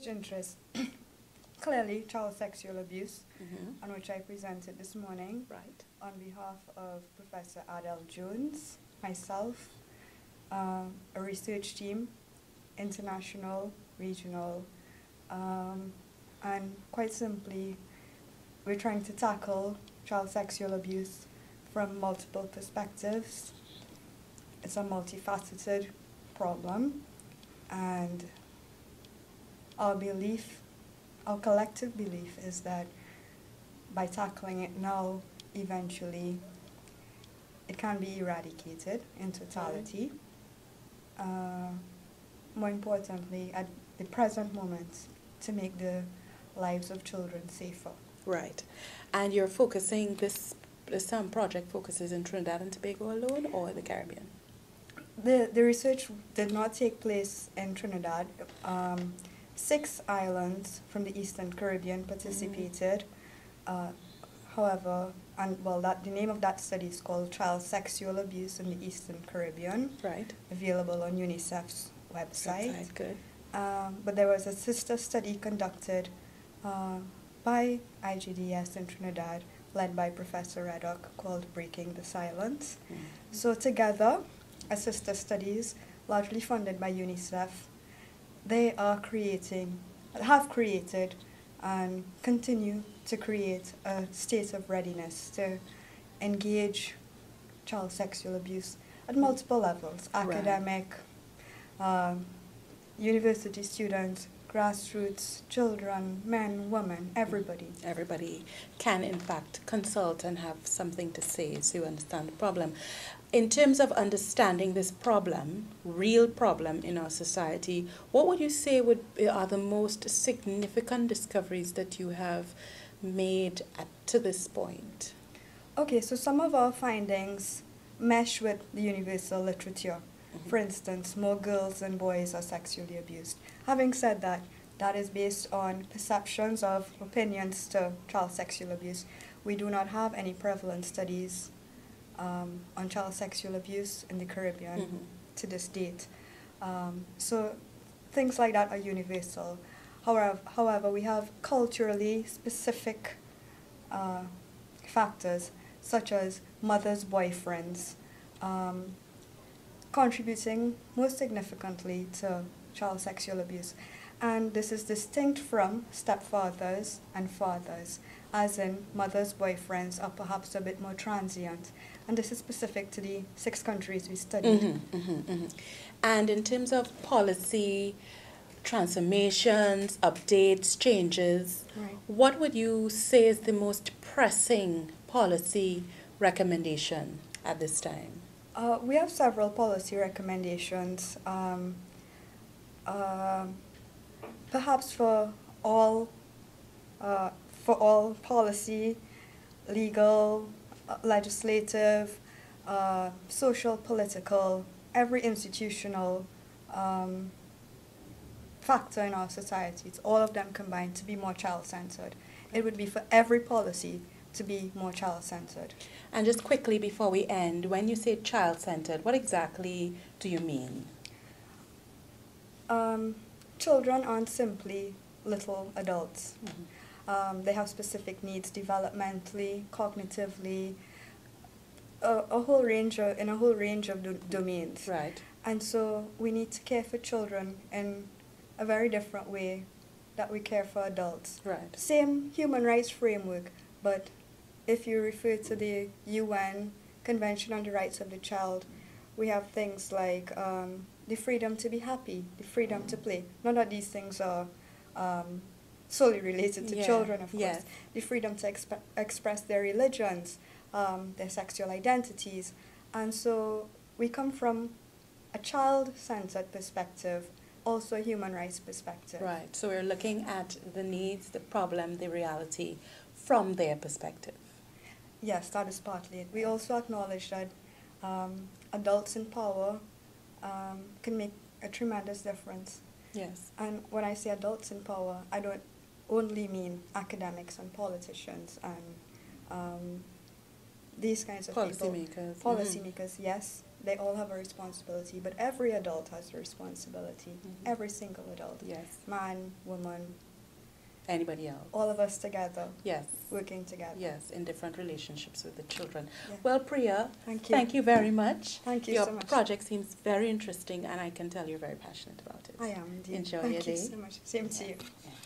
research interest, clearly child sexual abuse, Mm-hmm. on which I presented this morning Right. on behalf of Professor Adele Jones, myself, a research team, international, regional, and quite simply, we're trying to tackle child sexual abuse from multiple perspectives. It's a multifaceted problem, and our belief, our collective belief is that by tackling it now, eventually, it can be eradicated in totality. More importantly, at the present moment, to make the lives of children safer. Right. And you're focusing this project focuses in Trinidad and Tobago alone or the Caribbean? The research did not take place in Trinidad. 6 islands from the Eastern Caribbean participated. However, the name of that study is called Child Sexual Abuse in the Eastern Caribbean. Right. Available on UNICEF's website. Good. But there was a sister study conducted by IGDS in Trinidad, led by Professor Reddock, called Breaking the Silence. Mm. So together, as sister studies, largely funded by UNICEF, they have created and continue to create a state of readiness to engage child sexual abuse at multiple levels: academic, university students, grassroots, children, men, women, everybody. Everybody can, in fact, consult and have something to say so you understand the problem. In terms of understanding this problem, real problem in our society, what would you say are the most significant discoveries that you have made to this point? Okay, so some of our findings mesh with the universal literature. Mm-hmm. For instance, more girls than boys are sexually abused. Having said that, that is based on perceptions of opinions to child sexual abuse. We do not have any prevalent studies on child sexual abuse in the Caribbean Mm-hmm. to this date. So things like that are universal. However, we have culturally specific factors, such as mothers' boyfriends, contributing most significantly to child sexual abuse. And this is distinct from stepfathers and fathers, as in mothers' boyfriends are perhaps a bit more transient. And this is specific to the 6 countries we studied. Mm-hmm, mm-hmm, mm-hmm. And in terms of policy, transformations, updates, changes, Right. what would you say is the most pressing policy recommendation at this time? We have several policy recommendations. Perhaps for all policy, legal, legislative, social, political, every institutional factor in our societies, all of them combined to be more child-centered. It would be for every policy to be more child-centered. And just quickly before we end, when you say child-centered, what exactly do you mean? Children aren't simply little adults. Mm-hmm. They have specific needs developmentally, cognitively, a whole range of domains. Right. And so we need to care for children in a very different way that we care for adults. Right. Same human rights framework, but if you refer to the UN Convention on the Rights of the Child, we have things like the freedom to be happy, the freedom to play. None of these things are solely related to children, of course. Yes. The freedom to express their religions, their sexual identities. And so we come from a child-centered perspective, also a human rights perspective. Right. So we're looking at the needs, the problem, the reality from their perspective. Yes, that is partly it. We also acknowledge that adults in power can make a tremendous difference. Yes. And when I say adults in power, I don't only mean academics and politicians and these kinds of Policymakers. people. Policymakers, yes. they all have a responsibility, but every adult has a responsibility. Mhm. Every single adult. Yes. Man, woman, Anybody else? all of us together, Yes. working together. Yes, in different relationships with the children. Yeah. Well, Priya, Thank you. thank you very much. Thank you Your so much. project seems very interesting, and I can tell you're very passionate about it. I am indeed. Enjoy Thank your you day. so much. Same to you. Yeah.